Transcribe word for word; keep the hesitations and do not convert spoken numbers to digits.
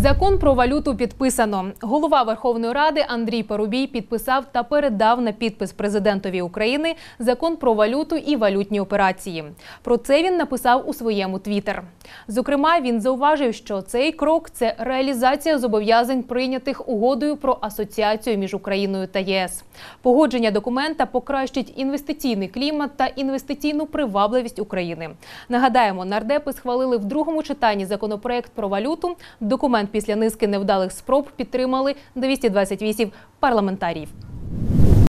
Закон про валюту підписано. Голова Верховної Ради Андрій Парубій підписав та передав на підпис президентові України Закон про валюту і валютні операції. Про це він написав у своєму твіттер. Зокрема, він зауважив, що цей крок – це реалізація зобов'язань, прийнятих угодою про асоціацію між Україною та ЄС. Погодження документа покращить інвестиційний клімат та інвестиційну привабливість України. Нагадаємо, нардепи схвалили в другому читанні законопроект про валюту. Документ після низки невдалих спроб підтримали двісті двадцять вісім парламентарів.